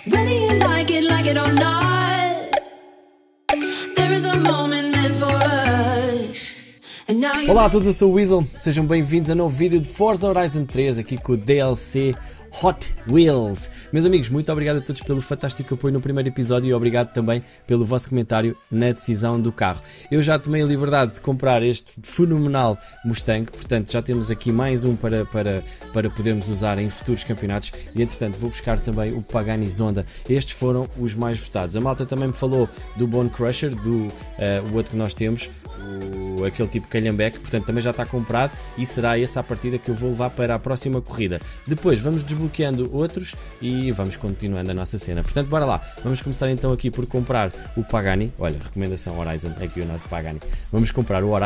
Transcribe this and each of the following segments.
Whether you like it or not, there is a moment meant for us. And now you... Olá a todos, eu sou o Weasel, sejam bem-vindos a um novo vídeo de Forza Horizon 3, aqui com o DLC Hot Wheels. Meus amigos, muito obrigado a todos pelo fantástico apoio no primeiro episódio e obrigado também pelo vosso comentário na decisão do carro. Eu já tomei a liberdade de comprar este fenomenal Mustang, portanto já temos aqui mais um para podermos usar em futuros campeonatos e entretanto vou buscar também o Pagani Zonda. Estes foram os mais votados. A malta também me falou do Bone Crusher, o outro que nós temos, aquele tipo calhambeque, portanto também já está comprado e será essa a partida que eu vou levar para a próxima corrida. Depois vamos desbloqueando outros e vamos continuando a nossa cena. Portanto, bora lá. Vamos começar então aqui por comprar o Pagani. Olha, recomendação Horizon, aqui o nosso Pagani. Vamos comprar o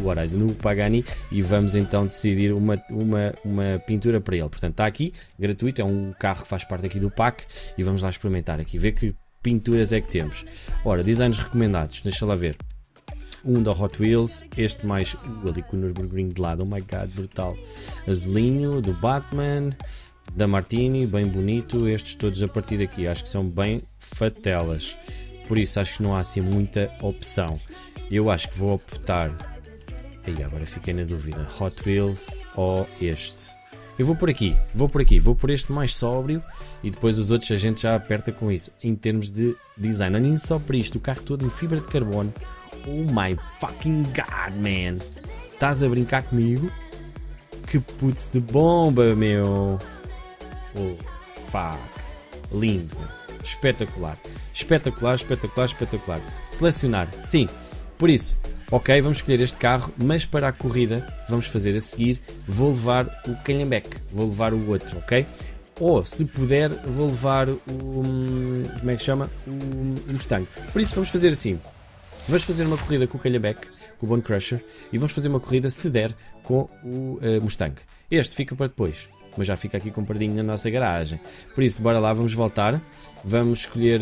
Pagani e vamos então decidir uma pintura para ele. Portanto, está aqui, gratuito, é um carro que faz parte aqui do pack e vamos lá experimentar aqui, ver que pinturas é que temos. Ora, designs recomendados, deixa lá ver. Um da Hot Wheels, este mais ali com o Nürburgring de lado, oh my god, brutal. Azulinho, do Batman, da Martini, bem bonito. Estes todos a partir daqui, acho que são bem fatelas. Por isso acho que não há assim muita opção. Eu acho que vou optar. Aí agora fiquei na dúvida, Hot Wheels ou este. Eu vou por aqui, vou por este mais sóbrio e depois os outros a gente já aperta com isso. Em termos de design, nem só para isto, o carro todo em fibra de carbono. Oh my fucking god, man. Estás a brincar comigo? Que putz de bomba, meu. Oh, fuck. Lindo. Espetacular. Espetacular, espetacular, espetacular. Selecionar, sim. Por isso, ok, vamos escolher este carro, mas para a corrida vamos fazer a seguir, vou levar o calhambeque, vou levar o outro, ok? Ou, se puder, vou levar o... como é que chama? O Mustang. Por isso vamos fazer assim. Vamos fazer uma corrida com o calhambeque, com o Bone Crusher, e vamos fazer uma corrida, se der, com o Mustang. Este fica para depois, mas já fica aqui compradinho na nossa garagem. Por isso, bora lá, vamos voltar. Vamos escolher,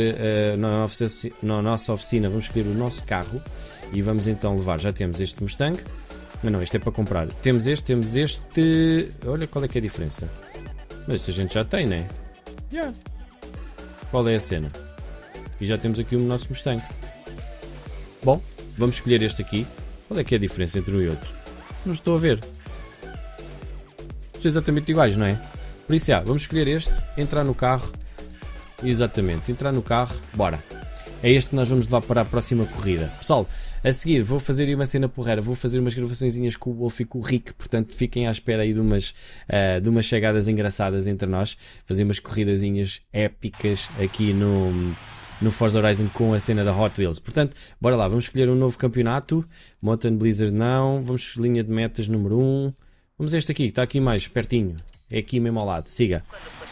na nossa oficina, vamos escolher o nosso carro, e vamos então levar, já temos este Mustang. Não, este é para comprar. Temos este... Olha qual é que é a diferença. Mas este a gente já tem, né? Yeah. Qual é a cena? E já temos aqui o nosso Mustang. Bom, vamos escolher este aqui. Qual é que é a diferença entre um e outro? Não estou a ver. São exatamente iguais, não é? Por isso, vamos escolher este, entrar no carro. Exatamente, entrar no carro, bora. É este que nós vamos levar para a próxima corrida. Pessoal, a seguir vou fazer aí uma cena porreira. Vou fazer umas gravaçõezinhas com o Wolf e com o Rick. Portanto, fiquem à espera aí de umas chegadas engraçadas entre nós. Fazer umas corridazinhas épicas aqui no Forza Horizon com a cena da Hot Wheels. Portanto, bora lá, vamos escolher um novo campeonato. Mountain Blizzard não. Vamos linha de metas número 1. Vamos a este aqui, que está aqui mais pertinho. É aqui mesmo ao lado, siga.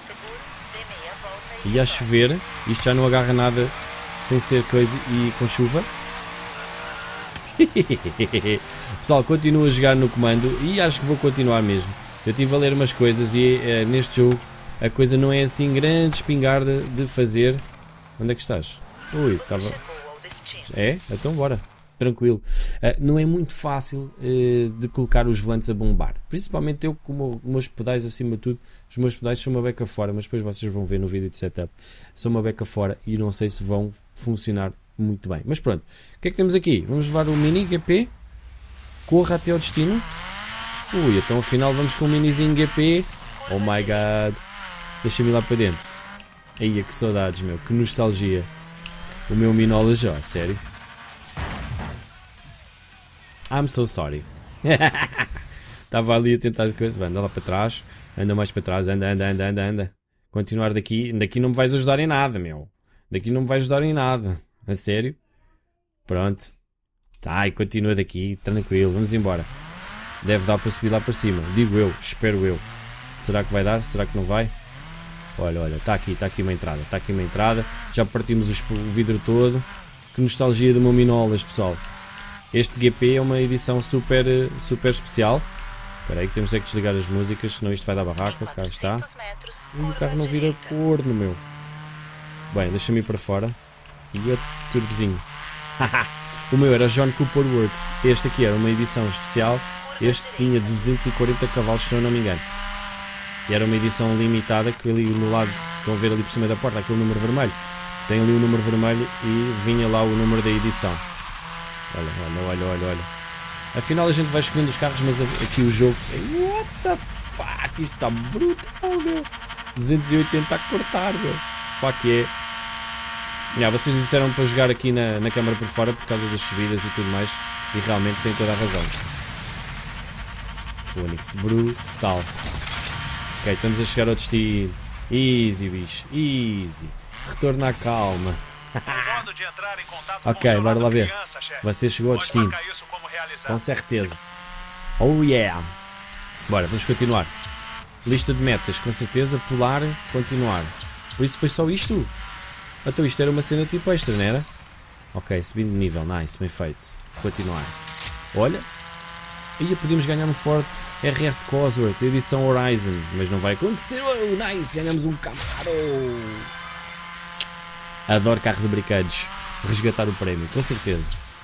E a chover, isto já não agarra nada sem ser coisa e com chuva. Pessoal, continuo a jogar no comando e acho que vou continuar mesmo. Eu estive a ler umas coisas e neste jogo a coisa não é assim grande espingarda de fazer. Onde é que estás? Ui, estava... É? Então bora. Tranquilo. Não é muito fácil de colocar os volantes a bombar. Principalmente eu com os meus pedais acima de tudo. Os meus pedais são uma beca fora, mas depois vocês vão ver no vídeo de setup. São uma beca fora e não sei se vão funcionar muito bem. Mas pronto. O que é que temos aqui? Vamos levar o Mini GP. Corra até ao destino. Ui, então afinal vamos com o Minizinho GP. Oh my god. Deixa-me ir lá para dentro. Eia, que saudades, meu. Que nostalgia. O meu Minola já, sério. I'm so sorry. Estava ali a tentar as coisas. Anda lá para trás. Anda mais para trás. Anda. Continuar daqui. Daqui não me vais ajudar em nada, meu. Daqui não me vais ajudar em nada. A sério? Pronto. Tá, e continua daqui. Tranquilo. Vamos embora. Deve dar para subir lá para cima. Digo eu. Espero eu. Será que vai dar? Será que não vai? Olha, está aqui uma entrada. Está aqui uma entrada. Já partimos o vidro todo. Que nostalgia do meu Minolas, pessoal. Este GP é uma edição super especial. Espera aí que temos que desligar as músicas, senão isto vai dar barraca. Cá está. O carro não vira corno, meu. Bem, deixa-me ir para fora. E o turbozinho. O meu era o John Cooper Works. Este aqui era uma edição especial. Este tinha 240 cavalos, se eu não me engano. E era uma edição limitada que ali no lado Estão a ver ali por cima da porta aquele número vermelho? Tem ali o número vermelho e vinha lá o número da edição. Olha. Afinal a gente vai escolhendo os carros, mas aqui o jogo... What the fuck? Isto está brutal, meu. 280 a cortar, meu. Fuck yeah. Vocês disseram para jogar aqui na câmara por fora por causa das subidas e tudo mais. E realmente tem toda a razão. Fónix, brutal. Ok, estamos a chegar ao destino. Easy, bicho. Easy. Retorno à calma. Ok, bora lá ver. Você chegou ao destino. Com certeza. Oh yeah. Bora, vamos continuar. Lista de metas, com certeza. Pular, continuar. Por isso foi só isto? Então isto era uma cena tipo extra, não era? Ok, subindo de nível. Nice, bem feito. Continuar. Olha. Ia podíamos ganhar um Ford RS Cosworth, edição Horizon. Mas não vai acontecer. Oh, nice, ganhamos um Camaro. Adoro carros brincados. Resgatar o prémio, com certeza.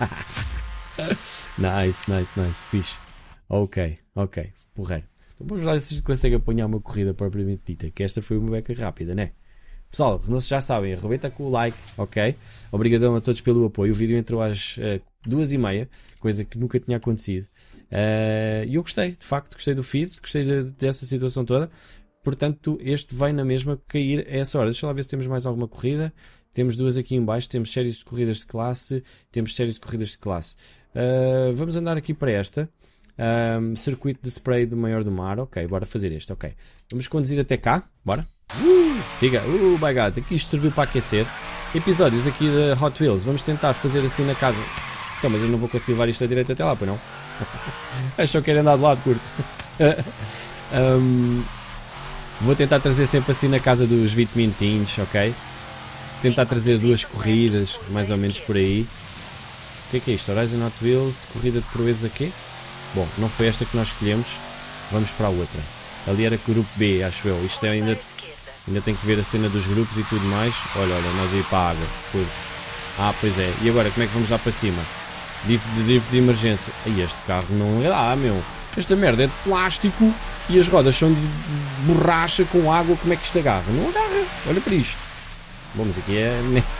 Nice. Fixe. Ok. Porreiro. Então vamos lá se consegue apanhar uma corrida propriamente dita. Que esta foi uma beca rápida, né? Pessoal, já sabem, arrebenta com o like, ok? Obrigadão a todos pelo apoio. O vídeo entrou às 2h30, coisa que nunca tinha acontecido. E eu gostei, de facto, gostei do feed, gostei dessa situação toda. Portanto, este vai na mesma cair a essa hora. Deixa lá ver se temos mais alguma corrida. Temos duas aqui em baixo, temos séries de corridas de classe, vamos andar aqui para esta. Circuito de spray do Maior do Mar. Ok, bora fazer este, ok. Vamos conduzir até cá, bora. Siga, my god, aqui isto serviu para aquecer. Episódios aqui da Hot Wheels. Vamos tentar fazer assim na casa. Então, mas eu não vou conseguir levar isto a direita até lá, pois não? Acho que eu quero andar de lado, curto. Vou tentar trazer sempre assim na casa dos 20 minutinhos, ok? Tentar trazer duas corridas, mais ou menos por aí. O que é isto? Horizon Hot Wheels, corrida de proezas aqui? Bom, não foi esta que nós escolhemos. Vamos para a outra. Ali era grupo B, acho eu. Isto é ainda tem que ver a cena dos grupos e tudo mais. Olha, nós aí para a água. Pois é. E agora, como é que vamos lá para cima? Drift de emergência. Aí este carro não é lá, meu. Esta merda é de plástico e as rodas são de borracha com água. Como é que isto agarra? Não agarra. Olha para isto. Bom, mas aqui é...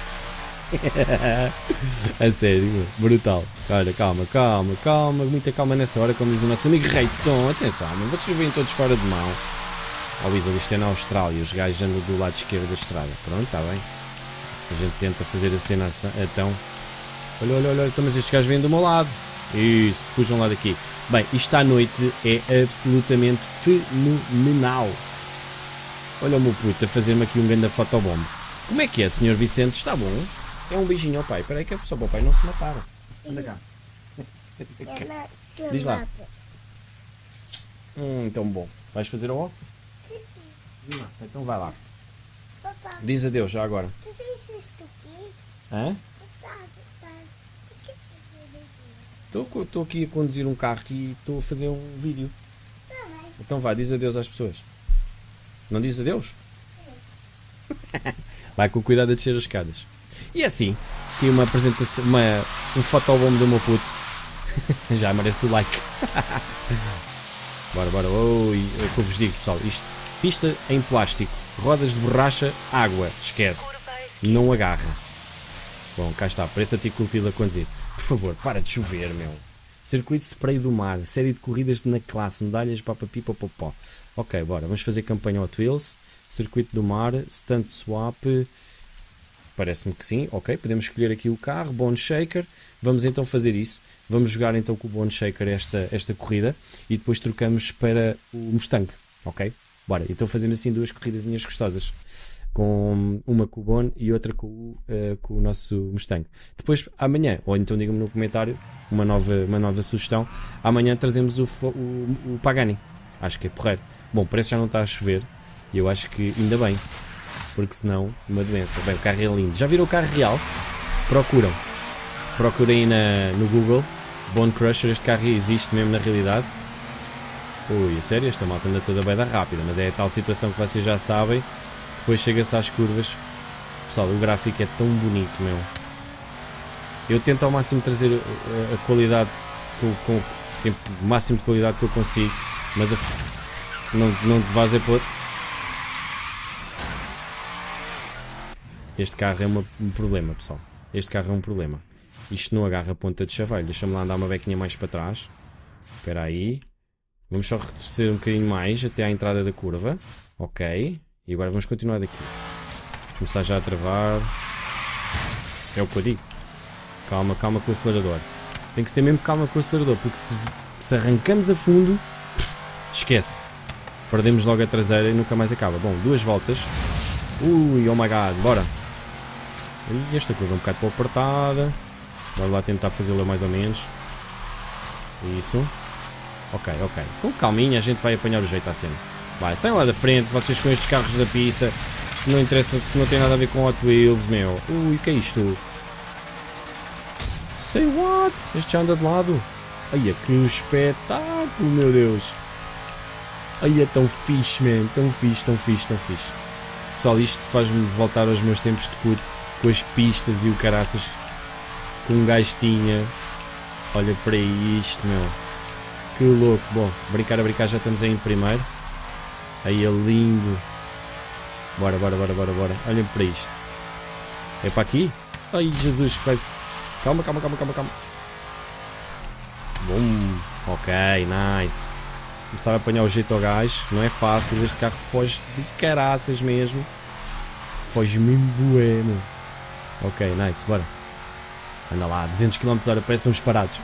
A sério, brutal. Olha, calma. Muita calma nessa hora, como diz o nosso amigo Reiton. Atenção, mas vocês vêm todos fora de mão. Luísa, isto é na Austrália. Os gajos andam do lado esquerdo da estrada. Pronto, está bem. A gente tenta fazer a cena então. Olha, então, mas estes gajos vêm do meu lado. Isso, fujam lá daqui. Bem, isto à noite é absolutamente fenomenal. Olha o meu puto a fazer-me aqui um grande fotobomb. Como é que é, Sr. Vicente? Está bom? É um beijinho ao pai. Espera aí que é só para o pai não se matar. Anda cá. Diz lá. Tão bom. Vais fazer o ó? Sim. Então vai lá. Papá, Diz adeus já agora. tu tens isto aqui? Hã? Estou aqui a conduzir um carro e estou a fazer um vídeo. Tá bem. Então vai, diz adeus às pessoas. Não diz adeus? Vai com cuidado a descer as escadas. E assim, aqui uma apresentação, um fotobomb do meu puto. Já merece o like. Bora. Oi, é o que eu vos digo, pessoal. Isto, pista em plástico, rodas de borracha, água. Esquece. Não agarra. Bom, cá está. Parece a ti Clotilde a conduzir. Por favor, para de chover, meu. Circuito de spray do mar. Série de corridas na classe. Medalhas, papapi, popopó. Ok, bora. Vamos fazer campanha Hot Wheels. Circuito do mar. Stunt swap. Parece-me que sim. Ok, podemos escolher aqui o carro. Bone Shaker. Vamos então fazer isso. Vamos jogar então com o Bone Shaker esta corrida. E depois trocamos para o Mustang. Ok? Bora. Então fazemos assim duas corridazinhas gostosas. Com uma com o Bone e outra com o nosso Mustang. Depois, amanhã, ou então diga-me no comentário, uma nova sugestão. Amanhã trazemos o Pagani. Acho que é porreiro. Bom, parece que já não está a chover. E eu acho que ainda bem. Porque senão, uma doença. Bem, o carro é lindo. Já viram o carro real? Procurem no Google. Bone Crusher. Este carro existe mesmo na realidade. Ui, a sério? Esta malta anda toda bem da rápida. Mas é a tal situação que vocês já sabem. Depois chega-se às curvas. Pessoal, o gráfico é tão bonito, meu. Eu tento ao máximo trazer a qualidade com o máximo de qualidade que eu consigo. Mas não te vais a pôr. Este carro é um problema, pessoal. Este carro é um problema. Isto não agarra a ponta de chaveiro. Deixa-me lá andar uma bequinha mais para trás. Espera aí. Vamos só retroceder um bocadinho mais até à entrada da curva. Ok. E agora vamos continuar daqui. Começar já a travar. É o que eu digo. Calma, calma com o acelerador. Tem que se ter mesmo calma com o acelerador, porque se arrancamos a fundo, esquece. Perdemos logo a traseira e nunca mais acaba. Bom, 2 voltas. Ui, oh my god, bora. E esta curva é um bocado para apertada. Bora lá tentar fazê-la mais ou menos. Isso. Ok, ok. Com calminha a gente vai apanhar o jeito à cena. Vai, saiam lá da frente, vocês com estes carros da pista. Não interessa, não tem nada a ver com Hot Wheels, meu. Ui, que é isto? Say what? Este já anda de lado. Ai, que espetáculo, meu Deus. Ai, é tão fixe, man. Tão fixe, tão fixe, tão fixe. Pessoal, isto faz-me voltar aos meus tempos de puto, com as pistas e o caraças com um gajo tinha. Olha para isto, meu. Que louco. Bom, brincar a brincar, já estamos aí em primeiro. Aí é lindo. Bora, bora, bora, bora, bora. Olhem para isto. É para aqui? Ai, Jesus, quase. Calma, calma, calma, calma, calma. Bom. Ok, nice. Começar a apanhar o jeito ao gajo. Não é fácil. Este carro foge de caraças mesmo. Foge mesmo bué, meu. Ok, nice, bora. Anda lá, 200 km/h, parece que vamos parados.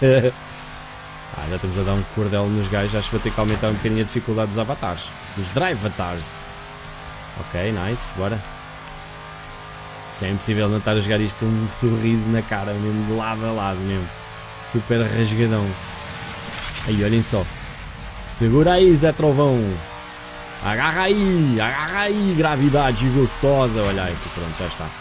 Já estamos a dar um cordel nos gajos. Acho que vou ter que aumentar um bocadinho a dificuldade dos avatares. Dos drive-avatars. Ok, nice, bora. Isso é impossível não estar a jogar isto com um sorriso na cara, mesmo de lado a lado mesmo. Super rasgadão. Aí, olhem só. Segura aí, Zé Trovão. Agarra aí, gravidade gostosa. Olha aí, pronto, já está.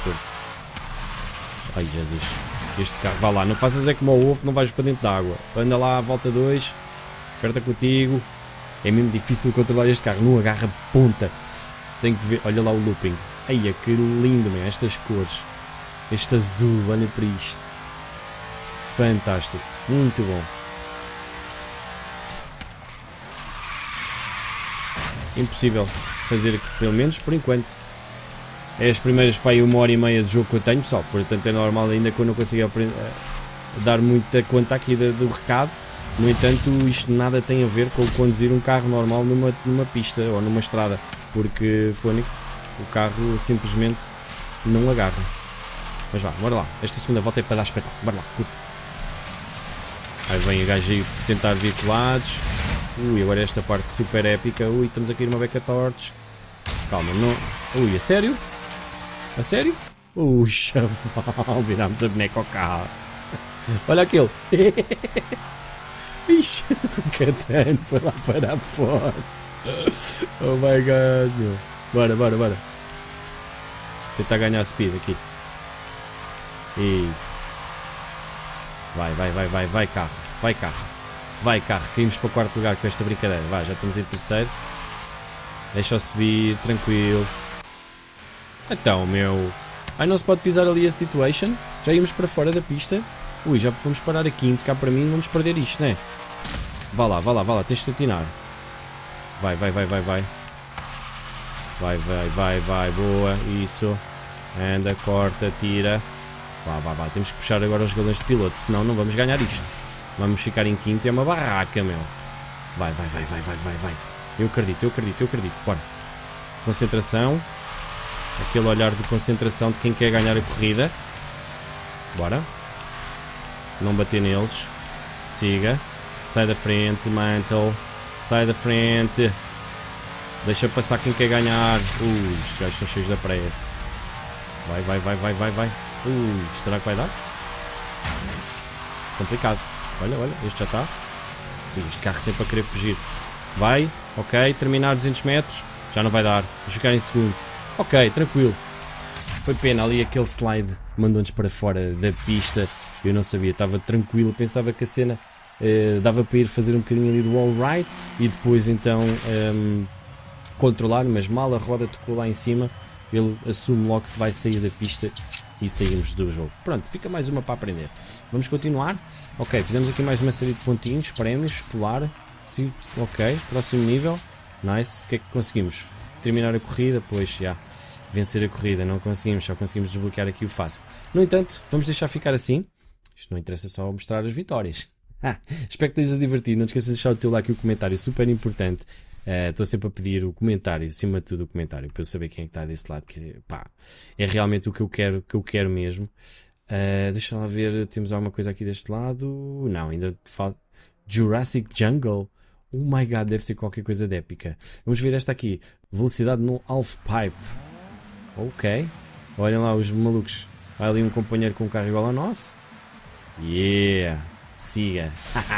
Ai, Jesus. Este carro, vá lá, não faças é como o ovo, não vais para dentro da água. Anda lá, volta 2. Aperta contigo. É mesmo difícil controlar este carro, não agarra ponta. Tem que ver, olha lá o looping. Ai, que lindo, meu, estas cores. Este azul, olha para isto. Fantástico, muito bom. Impossível fazer aqui, pelo menos por enquanto. É as primeiras para aí 1h30 de jogo que eu tenho, pessoal. Portanto é normal ainda que eu não consiga dar muita conta aqui do recado. No entanto, isto nada tem a ver com conduzir um carro normal numa pista ou numa estrada. Porque, Phoenix, o carro simplesmente não agarra. Mas vá, bora lá. Esta segunda volta é para dar espetáculo. Bora lá, curto. Aí vem o gajo aí tentar vir colados. Ui, agora esta parte super épica. Ui, estamos a cair uma beca tortos. Calma, não... Ui, a sério? A sério? Ui, chaval, virámos a boneca ao carro. Olha aquele. Ixi, com o catano foi lá parar fora. Oh my god, meu. Bora, bora, bora. Tentar ganhar speed aqui. Isso. Vai, vai, vai, vai, vai carro. Vai carro. Vai carro. Caímos para o 4º lugar com esta brincadeira. Vai, já estamos em 3º. Deixa-o subir, tranquilo. Então, meu. Ai, não se pode pisar ali a situation. Já íamos para fora da pista. Ui, já fomos parar a 5º. Cá para mim, vamos perder isto, não é? Vá lá, vá lá, vá lá. Tens de atinar. Vai, vai, vai, vai, vai. Vai, vai, vai, vai. Boa. Isso. Anda, corta, tira. Vá, vá, vá. Temos que puxar agora os galões de piloto. Senão não vamos ganhar isto. Vamos ficar em 5º. É uma barraca, meu. Vai, vai, vai, vai, vai, vai, vai. Eu acredito, eu acredito, eu acredito. Bora. Concentração. Aquele olhar de concentração de quem quer ganhar a corrida. Bora. Não bater neles. Siga. Sai da frente, Mantle. Sai da frente. Deixa passar quem quer ganhar. Os gajos estão cheios da pressa. Vai, vai, vai, vai, vai, vai. Será que vai dar? Complicado. Olha, olha, este já está. Este carro sempre a querer fugir. Vai, ok, terminar 200 metros. Já não vai dar. Vamos ficar em segundo. Ok, tranquilo. Foi pena ali aquele slide. Mandou-nos para fora da pista. Eu não sabia, estava tranquilo. Pensava que a cena dava para ir fazer um bocadinho ali do all right. E depois então controlar. Mas mal a roda tocou lá em cima, ele assume logo que se vai sair da pista. E saímos do jogo. Pronto, fica mais uma para aprender. Vamos continuar. Ok, fizemos aqui mais uma série de pontinhos. Prémios, pular. Sim, ok, próximo nível. Nice, o que é que conseguimos? Terminar a corrida, pois já. vencer a corrida. Não conseguimos, só conseguimos desbloquear aqui o fácil. No entanto, vamos deixar ficar assim. Isto não interessa só mostrar as vitórias. Espero que estejas a divertir. Não te esqueças de deixar o teu like e o comentário, super importante. Estou sempre a pedir o comentário, acima de tudo o comentário, para eu saber quem é que está desse lado, que pá, é realmente o que eu quero mesmo. Deixa lá ver, temos alguma coisa aqui deste lado? Não, ainda falta Jurassic Jungle. Oh my god, deve ser qualquer coisa de épica. Vamos ver esta aqui, velocidade no Half Pipe. Ok, olhem lá os malucos. Vai ali um companheiro com um carro igual ao nosso. Yeah, siga.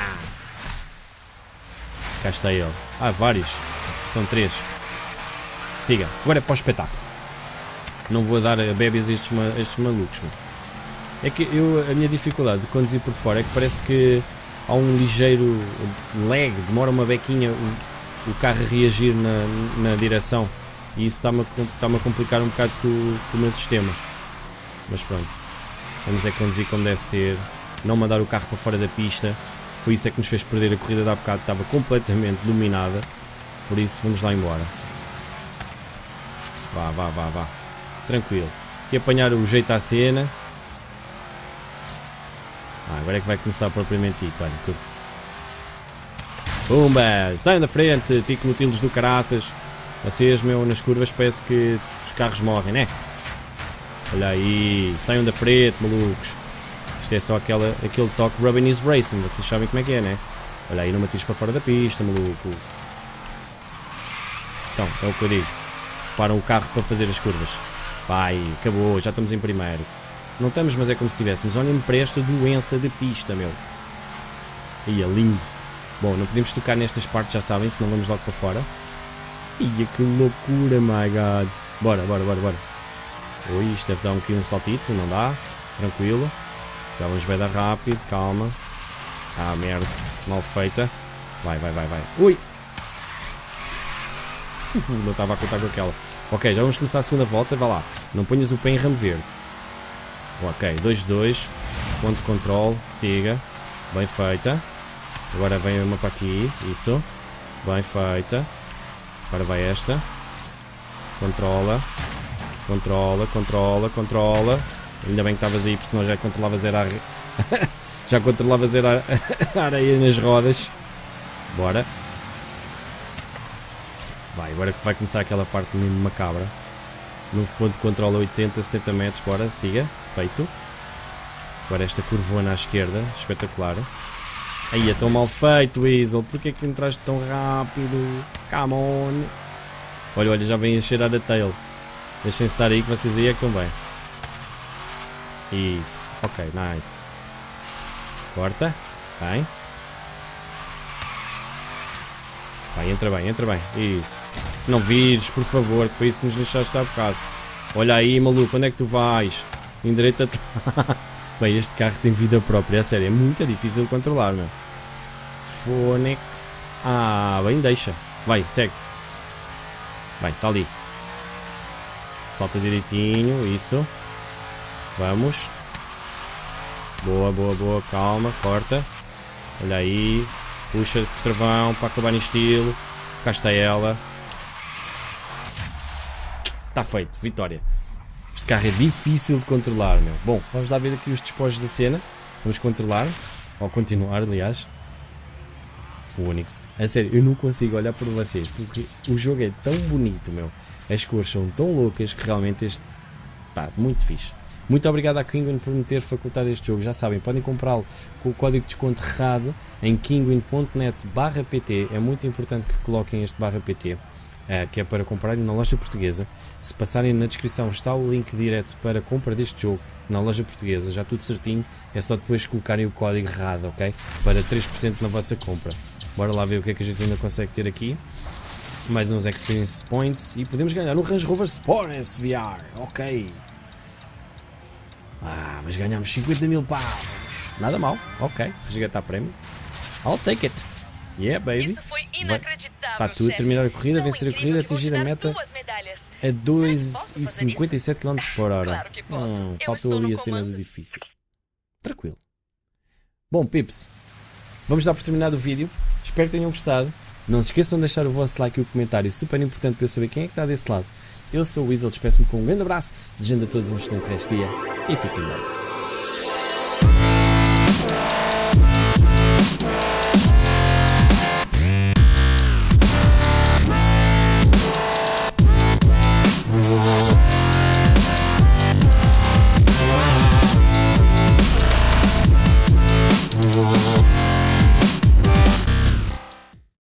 Cá está ele. Vários. São 3. Siga. Agora é para o espetáculo. Não vou dar bebês a estes malucos. Mano. É que a minha dificuldade de conduzir por fora é que parece que há um ligeiro lag. Demora uma bequinha o carro a reagir na direção. E isso está-me a complicar um bocado com o meu sistema. Mas pronto. Vamos conduzir como deve ser. Não mandar o carro para fora da pista. Foi isso que nos fez perder a corrida de há bocado. Estava completamente dominada. Por isso vamos lá embora. Vá. Tranquilo. Aqui apanhar o jeito à cena. Agora é que vai começar propriamente dito. Olha, pumba! Saiam da frente, tico notilos do caraças. Vocês, nas curvas parece que os carros morrem, né? Olha aí, saiam da frente, malucos. Isto é só aquele toque Rubbing is Racing, vocês sabem como é que é, né? Olha aí, não me atires para fora da pista, maluco. Então, é o que eu digo. Param o carro para fazer as curvas. Vai, acabou, já estamos em primeiro. Não estamos, mas é como se estivéssemos. Olhem-me para esta doença de pista, meu. Aí, é lindo. Bom, não podemos tocar nestas partes, já sabem, senão vamos logo para fora. Ia, que loucura, my god. Bora. Ui, isto deve dar um bocadinho de saltito, não dá. Tranquilo. Já vamos bem dar rápido, calma. Merda, mal feita. Vai. Ui! Não estava a contar com aquela. Ok, já vamos começar a segunda volta, vá lá. Não ponhas o pé em ramo verde. Ok, 2-2. Ponto de controle, siga. Bem feita. Agora vem uma para aqui, isso. Bem feita. Agora vai esta. Controla. Ainda bem que estavas aí, porque senão já controlavas a areia nas rodas. Bora. Agora que vai começar aquela parte mesmo macabra. Novo ponto de controle a 80, 70 metros. Bora, siga. Feito. Agora esta curvona à esquerda. Espetacular. Aí é tão mal feito, Weasel. Porquê é que entraste tão rápido? Come on. Olha, já vem a cheirar a tail. Deixem-se estar aí que vocês aí é que estão bem. Isso. Ok, nice. Corta. Bem. Entra bem. Isso. Não vires, por favor, que foi isso que nos deixaste há bocado. Olha aí, maluco, onde é que tu vais? Endireita. Bem, este carro tem vida própria, é sério, é muito difícil de controlar, meu. Phoenix. Bem, deixa. Vai, segue. Vai, está ali. Salta direitinho, isso. Vamos. Boa, calma, corta. Olha aí. Puxa, travão, para acabar em estilo. Cá está ela. Está feito, vitória. Este carro é difícil de controlar, meu. Bom, vamos lá ver aqui os despojos da cena. Vamos controlar. Ou continuar, aliás. Phoenix. A sério, eu não consigo olhar para vocês. Porque o jogo é tão bonito, meu. As cores são tão loucas que realmente este... muito fixe. Muito obrigado à Kinguin por me ter facultado este jogo. Já sabem, podem comprá-lo com o código de desconto RAD em kinguin.net/pt. É muito importante que coloquem este /pt, que é para comprarem na loja portuguesa. Se passarem na descrição está o link direto para a compra deste jogo na loja portuguesa. Já tudo certinho. É só depois colocarem o código RAD, ok? Para 3% na vossa compra. Bora lá ver o que é que a gente ainda consegue ter aqui. Mais uns Experience Points. E podemos ganhar um Range Rover Sport SVR. Ok. Mas ganhamos 50 mil paus. Nada mal, ok. Resgatar prémio. I'll take it. Yeah, baby. Isso foi inacreditável. Está tudo. Terminar a corrida, vencer a corrida, atingir a meta a 2,57 km por hora. Claro que posso. Faltou ali a cena do difícil. Tranquilo. Bom, pips, vamos dar por terminado o vídeo. Espero que tenham gostado. Não se esqueçam de deixar o vosso like e o comentário. Super importante para eu saber quem é que está desse lado. Eu sou o Weasel, despeço-me com um grande abraço, desejando a todos um excelente resto de dia e fiquem bem.